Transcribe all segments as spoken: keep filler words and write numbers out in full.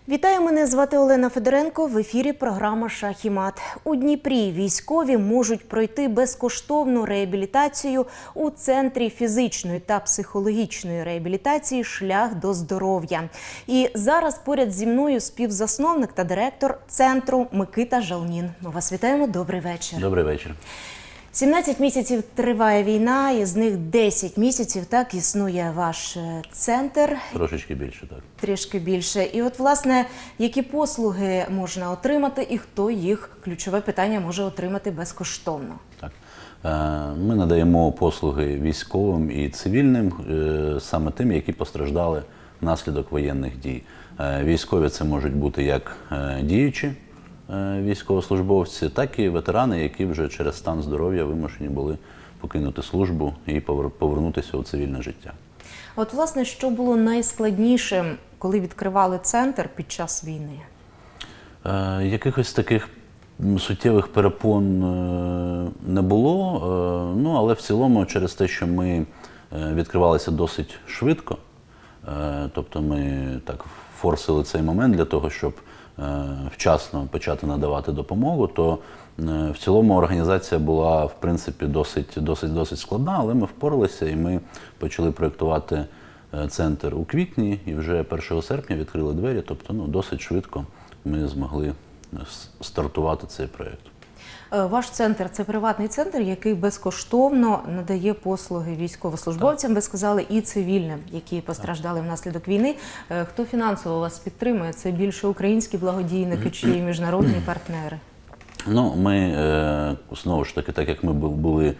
Вітаю, мене звати Олена Федоренко. В ефірі програма «Шах і мат». У Дніпрі військові можуть пройти безкоштовну реабілітацію у Центрі фізичної та психологічної реабілітації «Шлях до здоров'я». І зараз поряд зі мною співзасновник та директор центру Микита Жалнін. Ми вас вітаємо. Добрий вечір. Добрий вечір. сімнадцять місяців триває війна, і з них десять місяців так існує ваш центр. Трошечки більше, так. Трішки більше. І от, власне, які послуги можна отримати і хто їх, ключове питання, може отримати безкоштовно? Так. Ми надаємо послуги військовим і цивільним, саме тим, які постраждали внаслідок воєнних дій. Військові це можуть бути як діючі військовослужбовці, так і ветерани, які вже через стан здоров'я вимушені були покинути службу і повернутися у цивільне життя. От, власне, що було найскладнішим, коли відкривали центр під час війни? Е, якихось таких суттєвих перепон не було, е, ну, але в цілому через те, що ми відкривалися досить швидко, е, тобто ми так форсили цей момент для того, щоб вчасно почати надавати допомогу, то в цілому організація була, в принципі, досить, досить, досить складна, але ми впоралися і ми почали проєктувати центр у квітні і вже першого серпня відкрили двері, тобто ну, досить швидко ми змогли стартувати цей проєкт. Ваш центр – це приватний центр, який безкоштовно надає послуги військовослужбовцям, ви сказали, і цивільним, які постраждали внаслідок війни. Хто фінансово вас підтримує? Це більше українські благодійники чи міжнародні партнери? Ну, ми, знову ж таки, так як ми були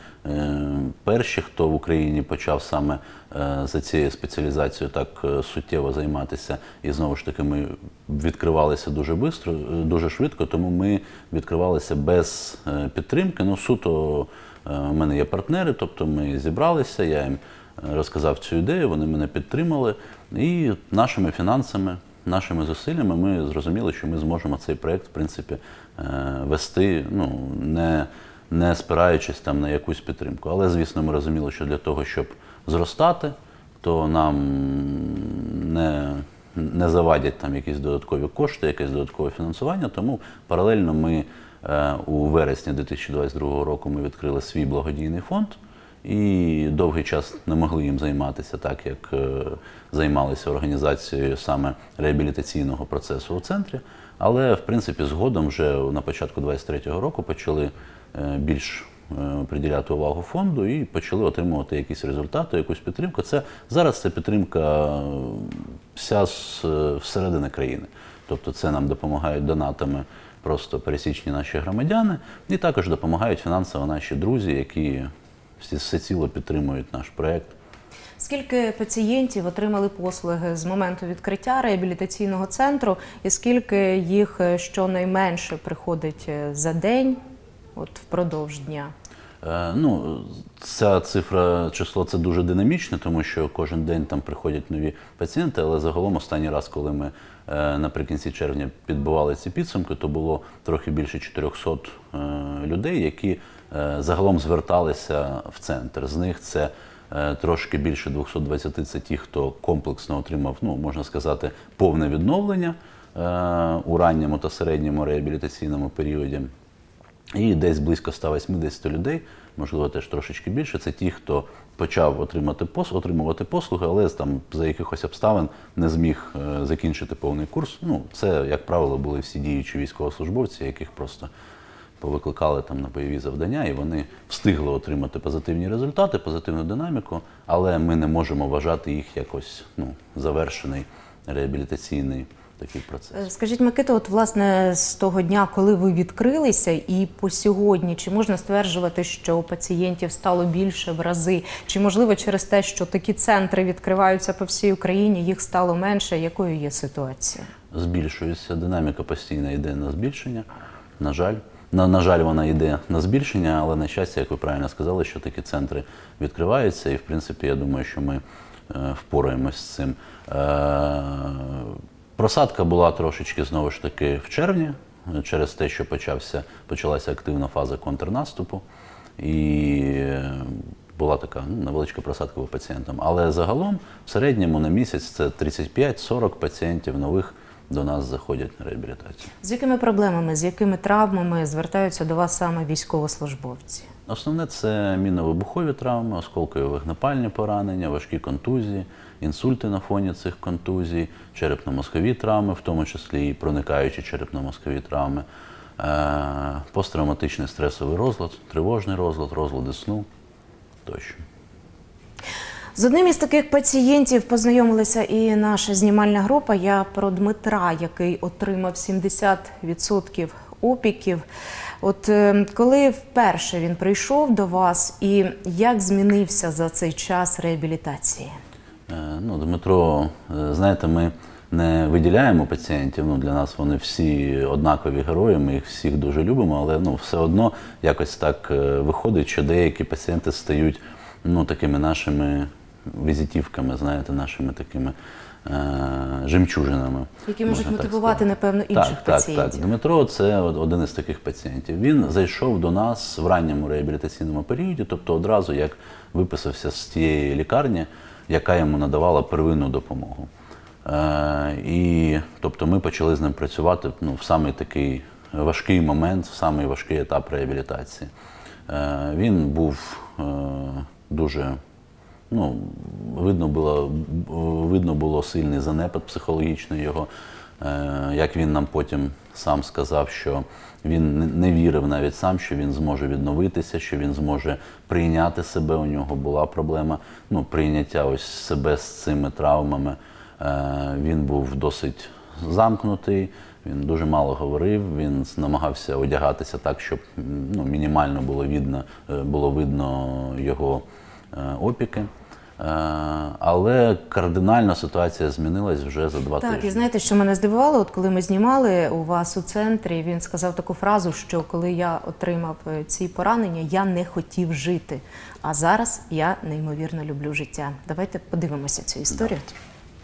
перші, хто в Україні почав саме за цією спеціалізацією так суттєво займатися, і знову ж таки ми відкривалися дуже швидко, дуже швидко, тому ми відкривалися без підтримки. Ну, суто в мене є партнери, тобто ми зібралися, я їм розказав цю ідею, вони мене підтримали, і нашими фінансами, нашими зусиллями ми зрозуміли, що ми зможемо цей проєкт, в принципі, вести, ну, не, не спираючись там на якусь підтримку. Але, звісно, ми розуміли, що для того, щоб зростати, то нам не, не завадять там якісь додаткові кошти, якесь додаткове фінансування, тому паралельно ми у вересні дві тисячі двадцять другого року ми відкрили свій благодійний фонд, і довгий час не могли їм займатися так, як займалися організацією саме реабілітаційного процесу у центрі. Але, в принципі, згодом вже на початку двадцять третього року почали більш приділяти увагу фонду і почали отримувати якісь результати, якусь підтримку. Це, зараз це підтримка вся з, всередини країни. Тобто це нам допомагають донатами просто пересічні наші громадяни, і також допомагають фінансово наші друзі, які всеціло підтримують наш проєкт. Скільки пацієнтів отримали послуги з моменту відкриття реабілітаційного центру, і скільки їх щонайменше приходить за день, от впродовж дня? Е, ну, ця цифра, число, це дуже динамічне, тому що кожен день там приходять нові пацієнти, але загалом останній раз, коли ми е, наприкінці червня підбивали ці підсумки, то було трохи більше чотирьохсот е, людей, які е, загалом зверталися в центр. З них це е, трошки більше двохсот двадцяти, це ті, хто комплексно отримав, ну, можна сказати, повне відновлення е, у ранньому та середньому реабілітаційному періоді. І десь близько ста вісімдесяти людей, можливо, теж трошечки більше, це ті, хто почав отримати пос, отримувати послуги, але там за якихось обставин не зміг е, закінчити повний курс. Ну, це, як правило, були всі діючі військовослужбовці, яких просто повикликали там на бойові завдання, і вони встигли отримати позитивні результати, позитивну динаміку, але ми не можемо вважати їх якось, ну, завершений реабілітаційний такий процес. Скажіть, Микита, от, власне, з того дня, коли ви відкрилися, і по сьогодні, чи можна стверджувати, що пацієнтів стало більше в рази? Чи, можливо, через те, що такі центри відкриваються по всій Україні, їх стало менше? Якою є ситуація? Збільшується, динаміка постійно йде на збільшення, на жаль. На, на жаль, вона йде на збільшення, але, на щастя, як ви правильно сказали, що такі центри відкриваються, і, в принципі, я думаю, що ми е, впораємось з цим. Е, Просадка була трошечки, знову ж таки, в червні, через те, що почався, почалася активна фаза контрнаступу, і була така, ну, невеличка просадка по пацієнтам. Але загалом, в середньому на місяць це тридцять п'ять сорок пацієнтів нових до нас заходять на реабілітацію. З якими проблемами, з якими травмами звертаються до вас саме військовослужбовці? Основне – це мінно-вибухові травми, осколково-вогнепальні поранення, важкі контузії, інсульти на фоні цих контузій, черепно-мозкові травми, в тому числі і проникаючі черепно-мозкові травми, посттравматичний стресовий розлад, тривожний розлад, розлади сну тощо. З одним із таких пацієнтів познайомилася і наша знімальна група. Я про Дмитра, який отримав сімдесят відсотків опіків. От коли вперше він прийшов до вас і як змінився за цей час реабілітації? Ну, Дмитро, знаєте, ми не виділяємо пацієнтів, ну, для нас вони всі однакові герої, ми їх всіх дуже любимо, але ну, все одно якось так виходить, що деякі пацієнти стають ну, такими нашими візитівками, знаєте, нашими такими е жемчужинами. Які можуть мотивувати, напевно, інших так, пацієнтів. Так, так. Дмитро – це один із таких пацієнтів. Він зайшов до нас в ранньому реабілітаційному періоді, тобто одразу, як виписався з тієї лікарні, яка йому надавала первинну допомогу. Е і, тобто, ми почали з ним працювати ну, в самий такий важкий момент, в самий важкий етап реабілітації. Е він був е дуже... Ну, видно було, видно було сильний занепад психологічний його. Як він нам потім сам сказав, що він не вірив навіть сам, що він зможе відновитися, що він зможе прийняти себе. У нього була проблема ну, прийняття ось себе з цими травмами. Він був досить замкнутий, він дуже мало говорив, він намагався одягатися так, щоб ну, мінімально було видно, було видно його опіки. Але кардинально ситуація змінилась вже за два так, тижні. Так, і знаєте, що мене здивувало? От коли ми знімали у вас у центрі, він сказав таку фразу, що коли я отримав ці поранення, я не хотів жити. А зараз я неймовірно люблю життя. Давайте подивимося цю історію. Да.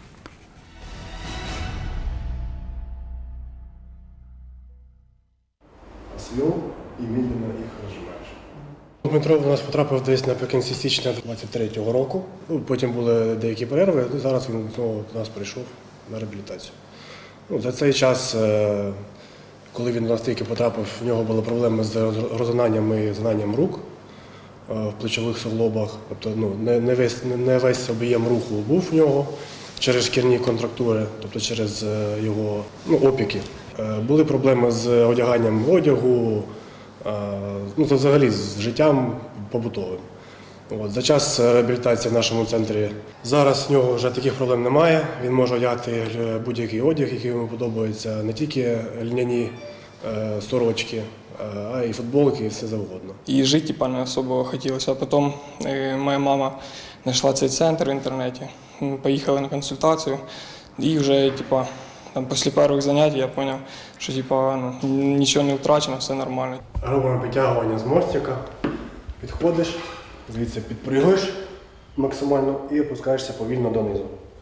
Съел и медленно их разжимаешь. Дмитро у нас потрапив десь наприкінці січня двадцять третього року. Ну, потім були деякі перерви, і зараз він знову до нас прийшов на реабілітацію. Ну, за цей час, коли він до нас тільки потрапив, в нього були проблеми з розгинанням і згинанням рук в плечових суглобах. Тобто ну, не, не, весь, не весь об'єм руху був в нього через шкірні контрактури, тобто через його ну, опіки. Були проблеми з одяганням одягу, ну, це взагалі з життям побутовим. От, за час реабілітації в нашому центрі зараз в нього вже таких проблем немає. Він може одягати будь-який одяг, який йому подобається, не тільки льняні е, сорочки, а й футболки, і все завгодно. І жити типа, не особо хотілося. А потім е, моя мама знайшла цей центр в інтернеті, ми поїхали на консультацію і вже типа, там, після перших занять я зрозумів, що типа, ну, нічого не втрачено, все нормально. Робимо підтягування з мостика, підходиш, звідси підпригуєш максимально і опускаєшся повільно донизу.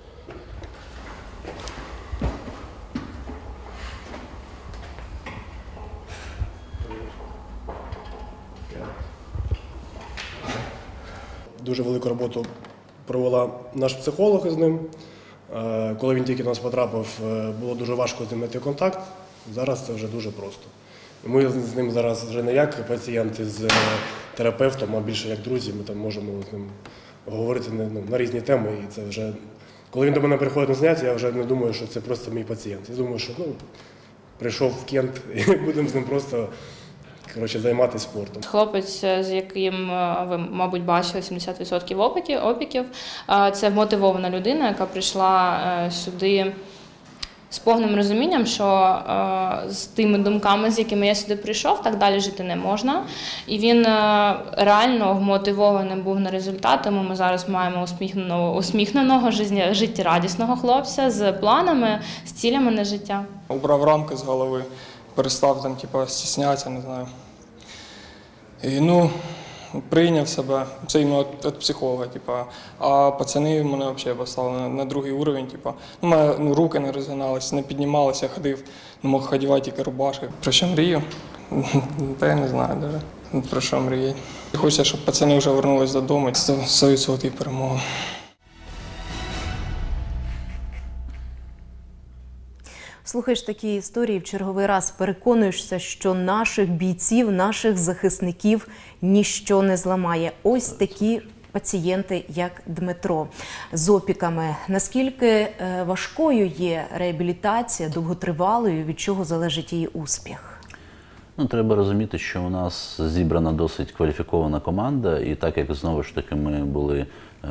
Дуже велику роботу провела наш психолог із ним. Коли він тільки до нас потрапив, було дуже важко з ним знайти контакт. Зараз це вже дуже просто. Ми з ним зараз вже не як пацієнти з терапевтом, а більше як друзі. Ми там можемо з ним говорити ну, на різні теми. І це вже, коли він до мене приходить на заняття, я вже не думаю, що це просто мій пацієнт. Я думаю, що ну, прийшов в Кент і будемо з ним просто коротше, займатися спортом. Хлопець, з яким ви, мабуть, бачили сімдесят відсотків опіків, це мотивована людина, яка прийшла сюди з повним розумінням, що е, з тими думками, з якими я сюди прийшов, так далі жити не можна. І він е, реально вмотивований був на результат, тому ми зараз маємо усміхненого, усміхненого, життєрадісного хлопця з планами, з цілями на життя. Убрав рамки з голови, перестав там, типу, стіснятися, не знаю. І, ну, прийняв себе, це іменно від психолога, типа. А пацани мене взагалі поставили на, на другий уровень, типа. Ну, мене ну, руки не розгиналися, не піднімалися, ходив, не мог ходити тільки рубашки. Про що мрію? Та я не знаю навіть, про що мріяти. Хочеться, щоб пацани вже повернулися додому, сто відсотків перемога. Слухаєш такі історії, в черговий раз переконуєшся, що наших бійців, наших захисників ніщо не зламає. Ось такі пацієнти, як Дмитро, з опіками. Наскільки важкою є реабілітація, довготривалою, від чого залежить її успіх? Ну, треба розуміти, що у нас зібрана досить кваліфікована команда, і так як, знову ж таки, ми були е,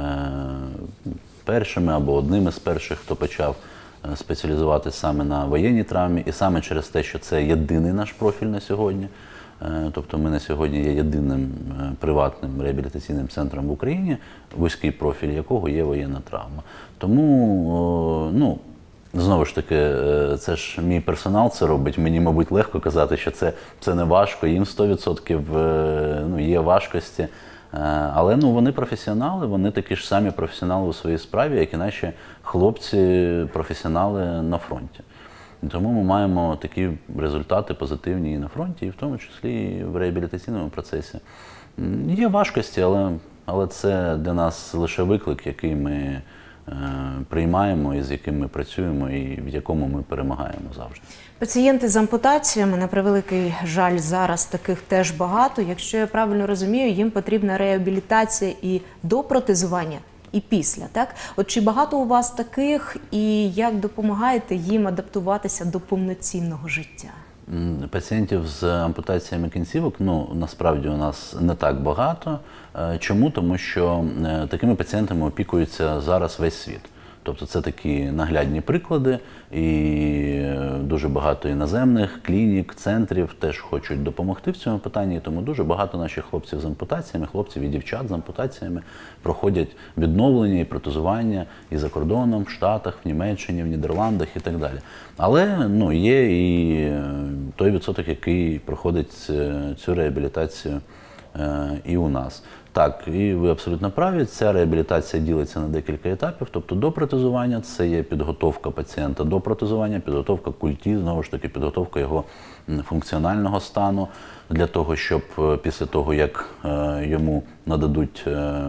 першими або одними з перших, хто почав спеціалізуватися саме на воєнній травмі, і саме через те, що це єдиний наш профіль на сьогодні. Тобто ми на сьогодні є єдиним приватним реабілітаційним центром в Україні, вузький профіль якого є воєнна травма. Тому, ну, знову ж таки, це ж мій персонал це робить. Мені, мабуть, легко казати, що це, це не важко. Їм сто відсотків ну, є важкості. Але ну, вони професіонали, вони такі ж самі професіонали у своїй справі, як і наші хлопці-професіонали на фронті. І тому ми маємо такі результати позитивні і на фронті, і в тому числі і в реабілітаційному процесі. Є важкості, але, але це для нас лише виклик, який ми е, приймаємо, і з яким ми працюємо, і в якому ми перемагаємо завжди. Пацієнти з ампутаціями, на превеликий жаль, зараз таких теж багато. Якщо я правильно розумію, їм потрібна реабілітація і до протезування, і після, так? От чи багато у вас таких, і як допомагаєте їм адаптуватися до повноцінного життя? Пацієнтів з ампутаціями кінцівок, ну, насправді у нас не так багато. Чому? Тому що такими пацієнтами опікується зараз весь світ. Тобто це такі наглядні приклади, і дуже багато іноземних клінік, центрів теж хочуть допомогти в цьому питанні, тому дуже багато наших хлопців з ампутаціями, хлопців і дівчат з ампутаціями проходять відновлення і протезування і за кордоном, в Штатах, в Німеччині, в Нідерландах і так далі. Але ну, є і той відсоток, який проходить цю реабілітацію і у нас. Так, і ви абсолютно праві, ця реабілітація ділиться на декілька етапів, тобто до протезування це є підготовка пацієнта до протезування, підготовка культі, знову ж таки підготовка його функціонального стану, для того, щоб після того, як йому нададуть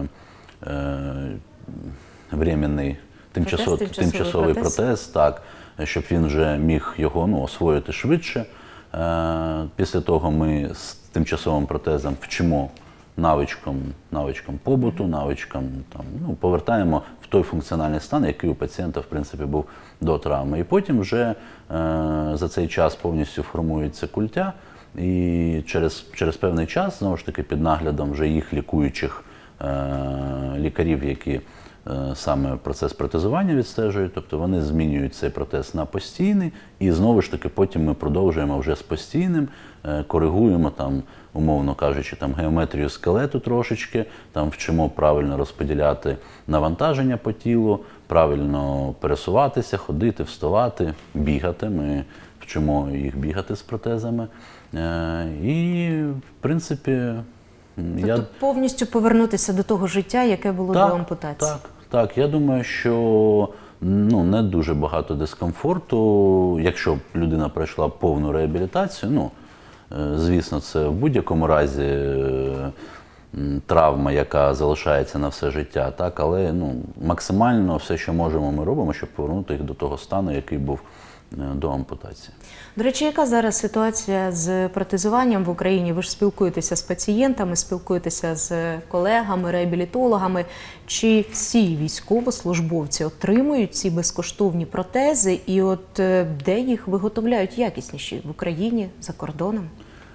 временний тимчасовий, протез, тимчасовий протез, протез так, щоб він вже міг його ну, освоїти швидше. Після того ми з тимчасовим протезом вчимо навичкам, навичкам побуту, навичкам, там, ну, повертаємо в той функціональний стан, який у пацієнта, в принципі, був до травми. І потім вже е, за цей час повністю формується культя, і через, через певний час, знову ж таки, під наглядом вже їх лікуючих е, лікарів, які е, саме процес протезування відстежують, тобто вони змінюють цей протез на постійний, і знову ж таки потім ми продовжуємо вже з постійним, е, коригуємо там, умовно кажучи, там геометрію скелету трошечки, там вчимо правильно розподіляти навантаження по тілу, правильно пересуватися, ходити, вставати, бігати. Ми вчимо їх бігати з протезами. І, в принципі, тобто я... повністю повернутися до того життя, яке було так, до ампутації. Так, так. Я думаю, що ну, не дуже багато дискомфорту, якщо людина пройшла повну реабілітацію, ну, звісно, це в будь-якому разі травма, яка залишається на все життя, так, але ну, максимально все, що можемо, ми робимо, щоб повернути їх до того стану, який був до ампутації. До речі, яка зараз ситуація з протезуванням в Україні? Ви ж спілкуєтеся з пацієнтами, спілкуєтеся з колегами, реабілітологами. Чи всі військовослужбовці отримують ці безкоштовні протези? І от де їх виготовляють якісніші? В Україні, за кордоном?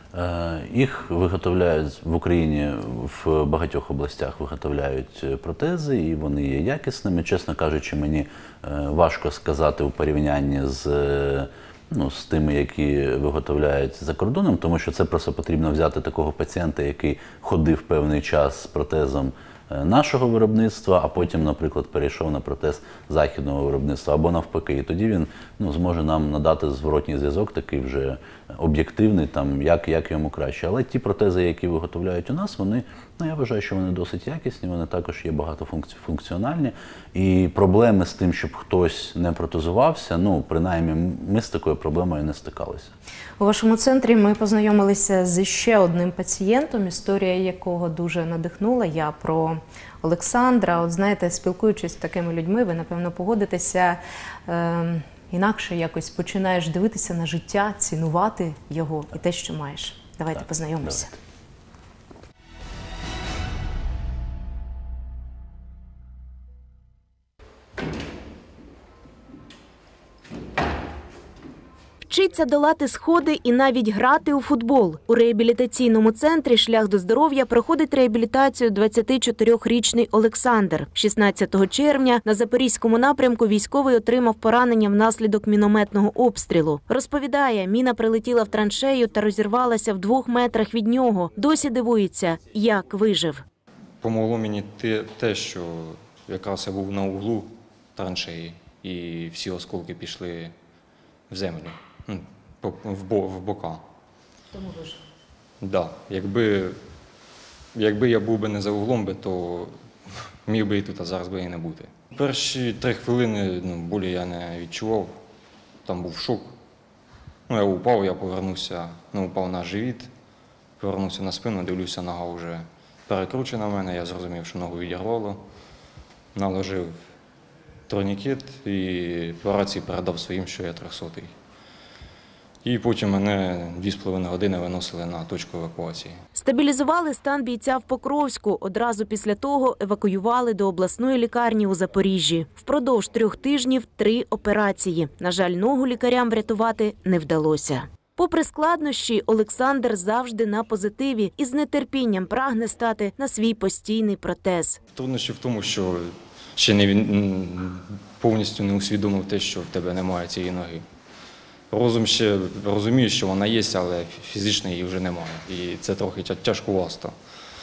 Їх виготовляють в Україні, в багатьох областях виготовляють протези, і вони є якісними. Чесно кажучи, мені важко сказати у порівнянні з, ну, з тими, які виготовляють за кордоном, тому що це просто потрібно взяти такого пацієнта, який ходив певний час з протезом нашого виробництва, а потім, наприклад, перейшов на протез західного виробництва, або навпаки. І тоді він ну, зможе нам надати зворотній зв'язок, такий вже об'єктивний, там, як, як йому краще. Але ті протези, які виготовляють у нас, вони, ну, я вважаю, що вони досить якісні, вони також є багатофункціональні. І проблеми з тим, щоб хтось не протезувався, ну, принаймні, ми з такою проблемою не стикалися. У вашому центрі ми познайомилися з ще одним пацієнтом, історія якого дуже надихнула. Я про Олександра. От знаєте, спілкуючись з такими людьми, ви, напевно, погодитеся, е інакше якось починаєш дивитися на життя, цінувати його і те, що маєш. Давайте Так, познайомимося. давайте. Вчиться долати сходи і навіть грати у футбол. У реабілітаційному центрі «Шлях до здоров'я» проходить реабілітацію двадцятичотирирічний Олександр. шістнадцятого червня на Запорізькому напрямку військовий отримав поранення внаслідок мінометного обстрілу. Розповідає, міна прилетіла в траншею та розірвалася в двох метрах від нього. Досі дивується, як вижив. Помогло мені те, те, що якраз я був на углу траншеї, і всі осколки пішли в землю, ну, по- в, бо, в бока. Тому вижив. Да. Якби, якби я був би не за углом, би, то міг би і тут, а зараз би і не бути. Перші три хвилини ну, болі я не відчував, там був шок. Ну, я упав, я повернувся, ну, упав на живіт, повернувся на спину, дивлюся, нога вже перекручена в мене, я зрозумів, що ногу відірвало, наложив турнікет і по рації передав своїм, що я трьохсотий. І потім мене дві з половиною години виносили на точку евакуації. Стабілізували стан бійця в Покровську. Одразу після того евакуювали до обласної лікарні у Запоріжжі. Впродовж трьох тижнів три операції. На жаль, ногу лікарям врятувати не вдалося. Попри складнощі, Олександр завжди на позитиві і з нетерпінням прагне стати на свій постійний протез. Труднощі в тому, що ще не він повністю не усвідомив те, що в тебе немає цієї ноги. Розум ще розуміє, що вона є, але фізично її вже немає. І це трохи тя- тяжкувасто.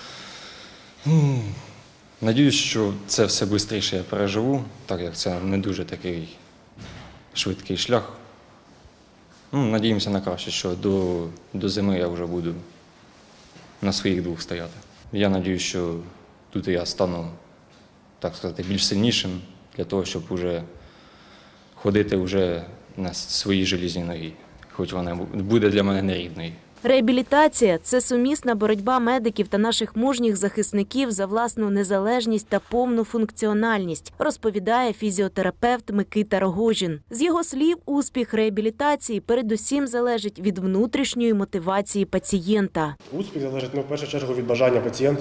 М, Надіюсь, що це все швидше я переживу, так як це не дуже такий швидкий шлях. Ну, надіємося на краще, що до, до зими я вже буду на своїх двох стояти. Я сподіваюся, що тут я стану, так сказати, більш сильнішим для того, щоб вже ходити вже на своїй желізній ногі, хоч вона буде для мене нерідною. Реабілітація – це сумісна боротьба медиків та наших мужніх захисників за власну незалежність та повну функціональність, розповідає фізіотерапевт Микита Рогожін. З його слів, успіх реабілітації передусім залежить від внутрішньої мотивації пацієнта. Успіх залежить ну, в першу чергу від бажання пацієнта.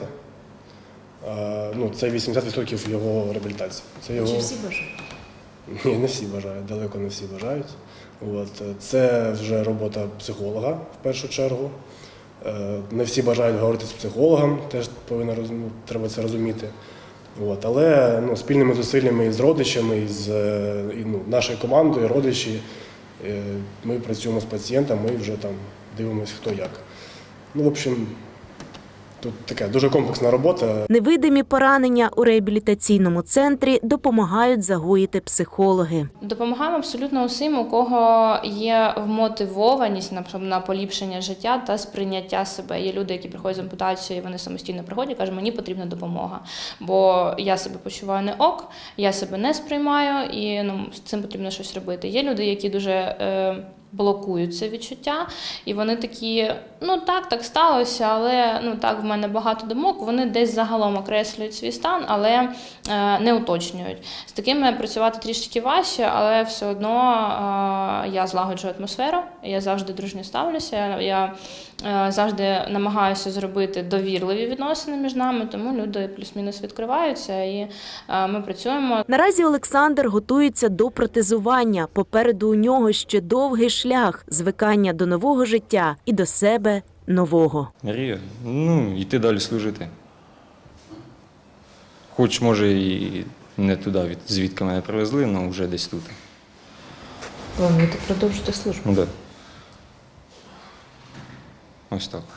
Е, Ну, це вісімдесят відсотків його реабілітації. Це його... бажають? Ні, не всі бажають, далеко не всі бажають. От. Це вже робота психолога в першу чергу. Е, Не всі бажають говорити з психологом, теж повинна, роз- ну, треба це розуміти. От. Але ну, спільними зусиллями з родичами, з е, і, ну, нашою командою, родичі, е, ми працюємо з пацієнтом, ми вже там дивимося, хто як. Ну, в общем, тут така дуже комплексна робота. Невидимі поранення у реабілітаційному центрі допомагають загоїти психологи. Допомагаємо абсолютно усім, у кого є вмотивованість на, на поліпшення життя та сприйняття себе. Є люди, які приходять з ампутацією, вони самостійно приходять і кажуть, мені потрібна допомога, бо я себе почуваю не ок, я себе не сприймаю і ну, з цим потрібно щось робити. Є люди, які дуже е, блокують це відчуття, і вони такі, ну так, так сталося, але ну так, в мене багато думок, вони десь загалом окреслюють свій стан, але е, не уточнюють. З такими працювати трішки важче, але все одно е, я злагоджую атмосферу, я завжди дружньо ставлюся, я, я е, завжди намагаюся зробити довірливі відносини між нами, тому люди плюс-мінус відкриваються і е, ми працюємо. Наразі Олександр готується до протезування. Попереду у нього ще довгий шлях звикання до нового життя і до себе нового. Мрія? Ну, йти далі служити. Хоч, може, і не туди, від- звідки мене привезли, але вже десь тут. Плануєте продовжити службу? Ну, да. Ось так.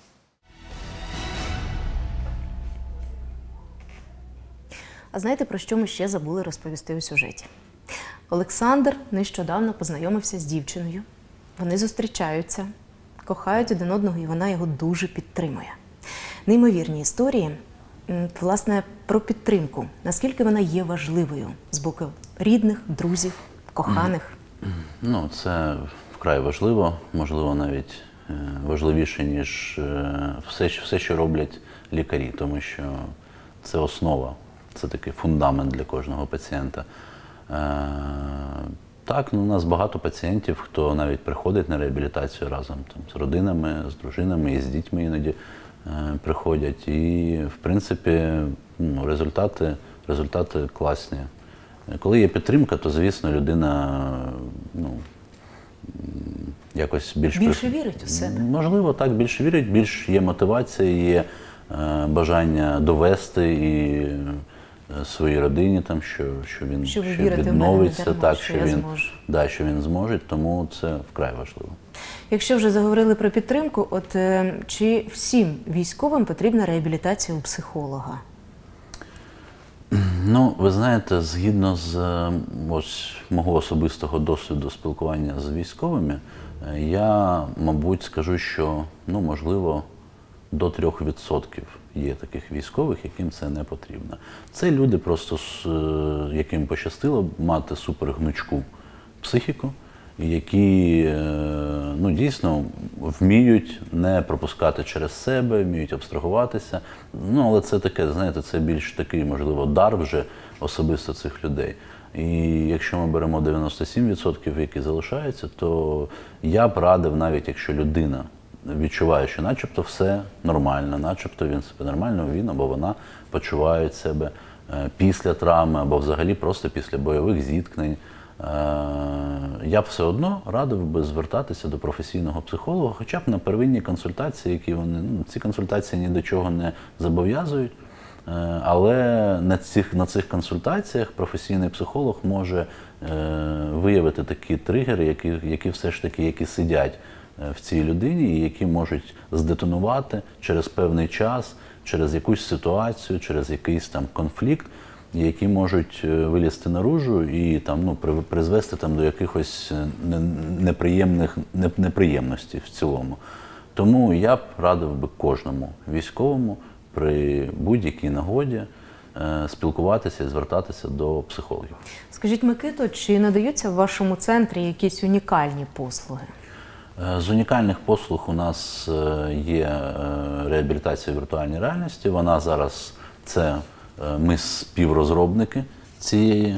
А знаєте, про що ми ще забули розповісти у сюжеті? Олександр нещодавно познайомився з дівчиною. Вони зустрічаються, кохають один одного, і вона його дуже підтримує. Неймовірні історії, м, власне, про підтримку. Наскільки вона є важливою з боку рідних, друзів, коханих. Ну, це вкрай важливо, можливо, навіть е, важливіше, ніж е, все, що- все, що роблять лікарі, тому що це основа, це такий фундамент для кожного пацієнта. Е, Так, ну, у нас багато пацієнтів, хто навіть приходить на реабілітацію разом там, з родинами, з дружинами і з дітьми іноді е, приходять. І, в принципі, ну, результати, результати класні. Коли є підтримка, то, звісно, людина ну, якось більш... Більше вірить у себе. Можливо, так, більше вірить, більш є мотивація, є е, бажання довести і е, своїй родині, там, що, що він Що ви що вірите в мене відновиться, не дарма, так, що що, я він, зможу. да, що він зможе, тому це вкрай важливо. Якщо вже заговорили про підтримку, от е, чи всім військовим потрібна реабілітація у психолога? Ну, ви знаєте, згідно з е, ось, мого особистого досвіду спілкування з військовими, е, я, мабуть, скажу, що, ну, можливо, до трьох відсотків є таких військових, яким це не потрібно. Це люди просто, з, е, яким пощастило мати супергнучку психіку, які е, ну, дійсно вміють не пропускати через себе, вміють абстрагуватися. Ну, але це таке, знаєте, це більш такий, можливо, дар вже особисто цих людей. І якщо ми беремо дев'яносто сім відсотків, які залишаються, то я б радив, навіть якщо людина відчуває, що начебто все нормально, начебто він себе нормально, він або вона почувають себе е, після травми, або взагалі просто після бойових зіткнень, я б все одно радив би звертатися до професійного психолога, хоча б на первинні консультації, які вони, ну, ці консультації ні до чого не зобов'язують, але на цих, на цих консультаціях професійний психолог може виявити такі тригери, які, які все ж таки, які сидять в цій людині і які можуть здетонувати через певний час, через якусь ситуацію, через якийсь там конфлікт, які можуть вилізти наружу і там, ну, призвести там, до якихось неприємних, неприємностей в цілому. Тому я б радив би кожному військовому при будь-якій нагоді е, спілкуватися і звертатися до психологів. Скажіть, Микито, чи надаються в вашому центрі якісь унікальні послуги? З унікальних послуг у нас є реабілітація віртуальній реальності. Вона зараз, це ми співрозробники цієї,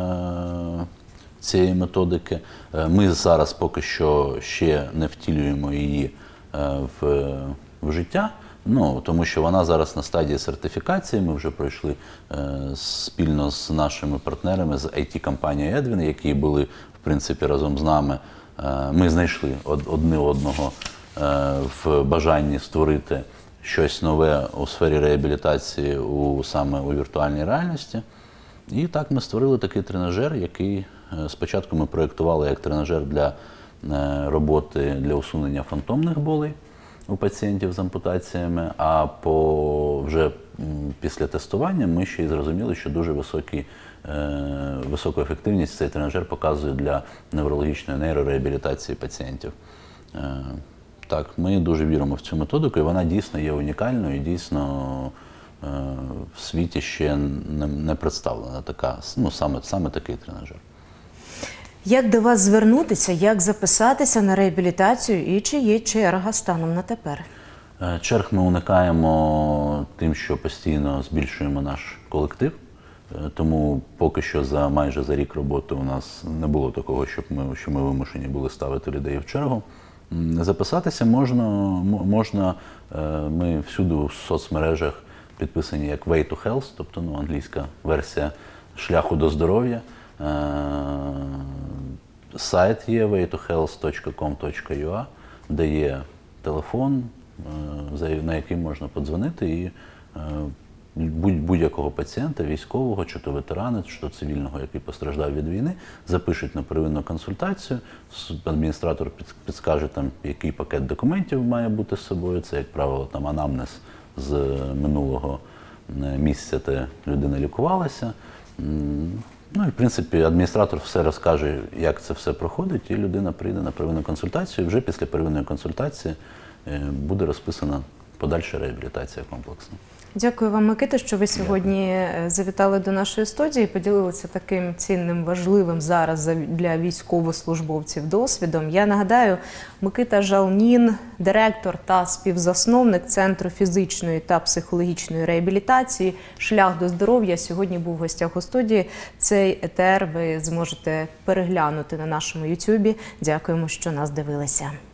цієї методики. Ми зараз поки що ще не втілюємо її в, в життя, ну, тому що вона зараз на стадії сертифікації. Ми вже пройшли спільно з нашими партнерами з ай ті-компанією Edwin, які були, в принципі, разом з нами. Ми знайшли одне одного в бажанні створити щось нове у сфері реабілітації у, саме у віртуальній реальності. І так ми створили такий тренажер, який спочатку ми проєктували як тренажер для роботи, для усунення фантомних болей у пацієнтів з ампутаціями, а по, вже після тестування ми ще й зрозуміли, що дуже високий високу ефективність цей тренажер показує для неврологічної нейрореабілітації пацієнтів. Так, ми дуже віримо в цю методику, і вона дійсно є унікальною, і дійсно в світі ще не представлена така, ну, саме, саме такий тренажер. Як до вас звернутися, як записатися на реабілітацію і чи є черга станом на тепер? Черг ми уникаємо тим, що постійно збільшуємо наш колектив. Тому поки що за майже за рік роботи у нас не було такого, щоб ми, що ми вимушені були ставити людей в чергу. Записатися можна, можна, ми всюди у соцмережах підписані як Way to Health, тобто, ну, англійська версія шляху до здоров'я. Сайт є вей ту хелс точка ком точка ю а, де є телефон, на який можна подзвонити, і будь-якого пацієнта, військового, чи то ветерана, чи то цивільного, який постраждав від війни, запишуть на первинну консультацію, адміністратор підскаже, там, який пакет документів має бути з собою, це, як правило, там, анамнез з минулого місяця, де людина лікувалася. Ну і, в принципі, адміністратор все розкаже, як це все проходить, і людина прийде на первинну консультацію, і вже після первинної консультації буде розписана подальша реабілітація комплексна. Дякую вам, Микита, що ви сьогодні завітали до нашої студії, поділилися таким цінним, важливим зараз для військовослужбовців досвідом. Я нагадаю, Микита Жалнін, директор та співзасновник Центру фізичної та психологічної реабілітації «Шлях до здоров'я», сьогодні був в гостях у студії. Цей етер ви зможете переглянути на нашому ютубі. Дякуємо, що нас дивилися.